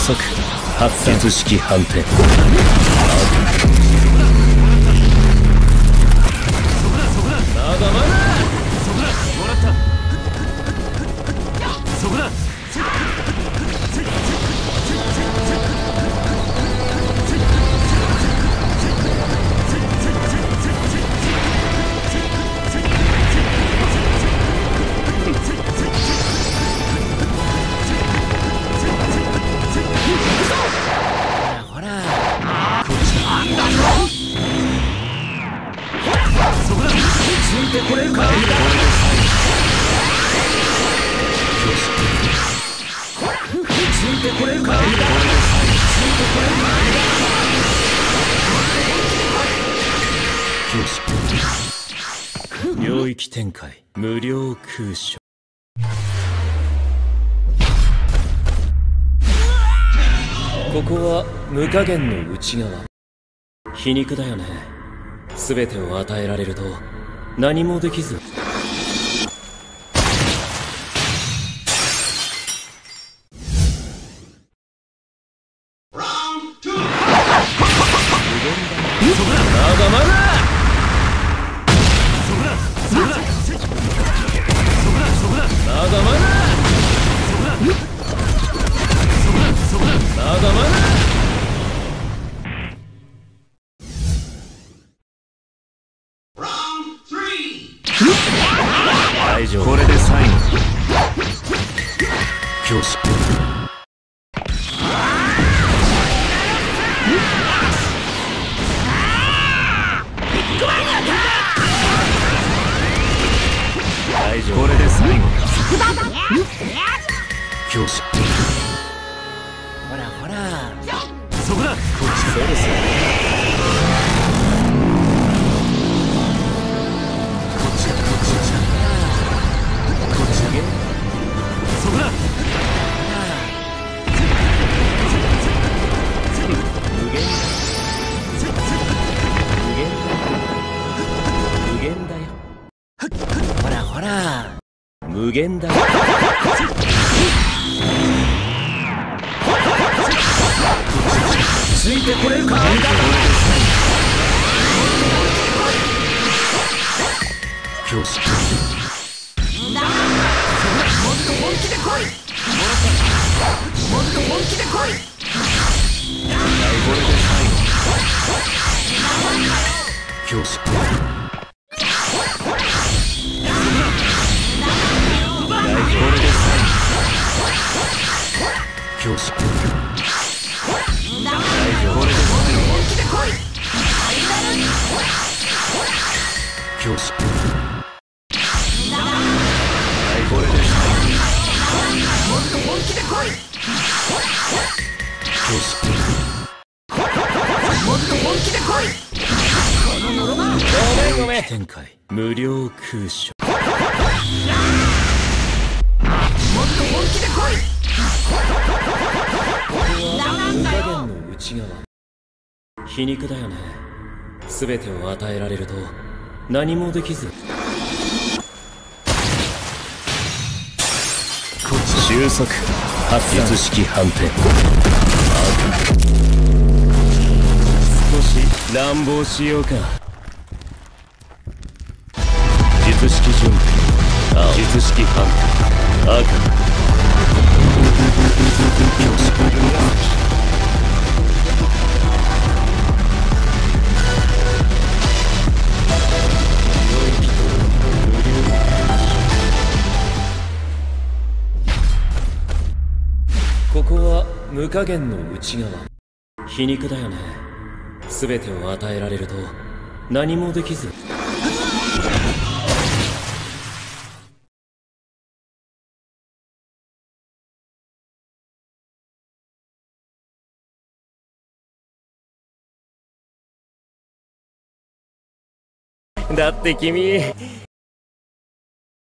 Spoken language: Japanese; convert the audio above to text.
速発散術式反転。領域展開無料空所。ここは無加減の内側。皮肉だよね。全てを与えられると何もできず。大丈夫。これで最後。教師。大丈夫。これで最後。教師。ほらほら。そこだ。こっち。そうですよ。無限だよ。ついてこれるか。教師。もっと本気で来い。もっと本気で来い。これで最後。教師。教師。教師。もっと本気で来い。教師。もっと本気で来い。ごめん展開無料空所。もっと本気で来い。無加減の内側。皮肉だよね。全てを与えられると何もできず。収束発術式反転。少し乱暴しようか。術式準備。術式反転。赤。教師。ここは無加減の内側。皮肉だよね。全てを与えられると何もできず。だって君